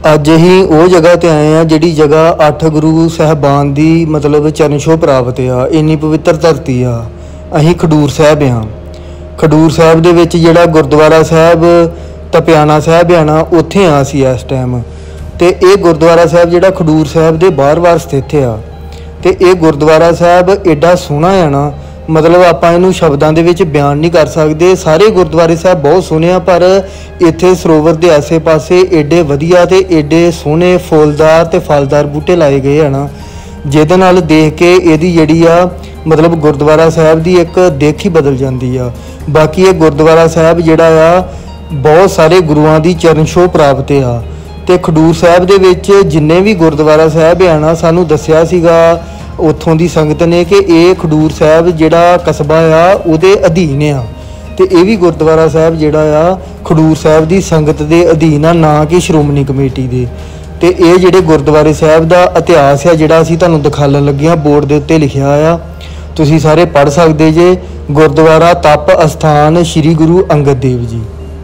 ਅੱਜ ही वो जगह ते आए हैं जिहड़ी जगह 8 गुरु साहबान दी मतलब चरण छो प्राप्त आ। इन्नी पवित्र धरती आ। अहीं खडूर साहब हाँ। खडूर साहब दे विच जिहड़ा गुरुद्वारा साहब तपियाना साहब है ना, उत्थे आ सी इस टाइम। ते ये गुरुद्वारा साहब जिहड़ा खडूर साहब दे बार-बार स्थित आ। ते ये गुरुद्वारा साहब एडा सोहना है ना, मतलब आपां इहनूं शब्दां दे विच बयान नहीं कर सकते। सारे गुरुद्वारे साहब बहुत सोहने आ, पर इत्थे सरोवर दे आसे पासे एडे वधिया ते एडे सोहने फुलदार ते फलदार बूटे लाए गए हैं ना, जिहदे नाल देख के इहदी जिहड़ी आ मतलब गुरुद्वारा साहब दी एक देख ही बदल जाती आ। बाकी ये गुरुद्वारा साहब जिहड़ा आ बहुत सारे गुरुआं दी चरण छोह प्राप्त आ। ते खडूर साहब दे विच जिन्ने भी गुरुद्वारा साहब है ना, सानू दस्सिया सीगा उत्थों दी संगत ने कि ये खडूर साहब जिहड़ा कस्बा आ उहदे अधीन आ। ते ये भी गुरुद्वारा साहब जिहड़ा आ खडूर साहब दी संगत दे अधीन आ, ना कि श्रोमणी कमेटी दे। ते ये जिहड़े गुरुद्वारे साहब दा इतिहास है जिहड़ा असीं तुहानूं दिखाउण लगे हां, बोर्ड दे उत्ते लिखिआ आ, तुसीं सारे पढ़ सकदे जे। गुरुद्वारा तप अस्थान श्री गुरु अंगद देव जी।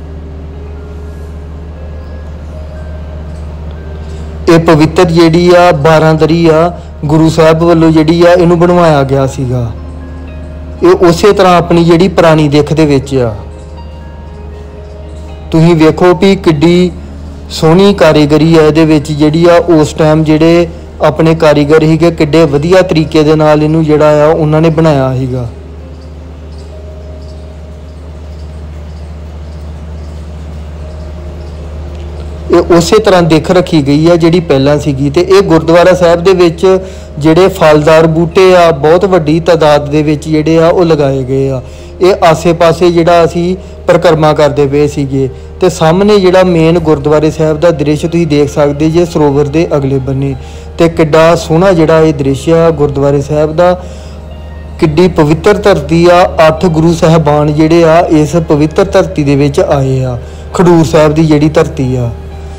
ये पवित्र जिहड़ी आ 12 दरी आ गुरु साहब वालों जिहड़ी आ इहनूं बनवाया गया सीगा। ये उस तरह अपनी जिहड़ी पुरानी दिख दे विच आ। तुसीं वेखो भी किड्डी सोहनी कारीगरी है इहदे विच जिहड़ी आ। उस टाइम जिहड़े अपने कारीगर सीगे किड्डे वधिया तरीके दे नाल इहनूं जिहड़ा आ उन्हां ने बनाया सीगा। उस तरह दिख रखी गई है जिहड़ी पहलां सीगी। ते ये गुरुद्वारा साहब दे विच जिहड़े फलदार बूटे आ बहुत वड्डी तादाद दे विच जिहड़े आ वो लगाए गए आ। ये आसे पासे जिहड़ा असीं परिक्रमा करदे पे सीगे। ते सामने जिहड़ा मेन गुरुद्वारे साहब दा दृश्य तुसीं देख सकदे जे सरोवर दे अगले बन्ने। ते किड्डा सोहना जिहड़ा ये दृश्य आ गुरुद्वारे साहब दा। किड्डी पवित्र धरती आ। 8 गुरु साहबान जिहड़े आ इस पवित्र धरती दे विच आए आ। खडूर साहब दी जिहड़ी धरती आ।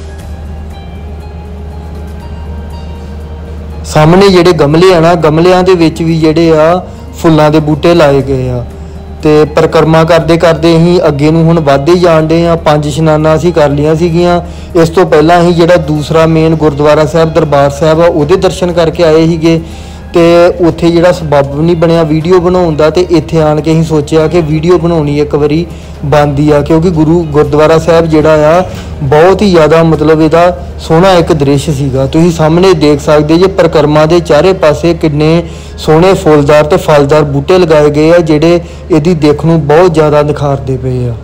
सामने जिहड़े गमले आ ना, गमलियां दे विच भी जिहड़े आ फुल्लां दे बूटे लाए गए आ। ते परिक्रमा करदे करदे असीं अगे नूं हुण वधदे ही जाण डे आ। 5 इशनानां असीं कर लियां सीगीਆਂ। इस तो पहलां असीं जिहड़ा दूसरा मेन गुरुद्वारा साहब दरबार साहब आ उहदे दर्शन करके आए सीगे। ते उत्थे जिहड़ा सबब नहीं बनिया वीडियो बनाउण दा, ते इत्थे आण के असीं सोचिया कि वीडियो बनाउणी एक वारी बनदी आ, क्योंकि गुरुद्वारा साहब जिहड़ा आ बहुत ही ज़्यादा मतलब इहदा सोहना एक दृश्य सीगा। तुसीं सामने देख सकदे जे परिक्रमा दे चारे पासे किन्ने सोहने फुलदार ते फलदार बूटे लगाए गए आ जिहड़े इहदी दिख नूं बहुत ज़्यादा निखारदे पए आ।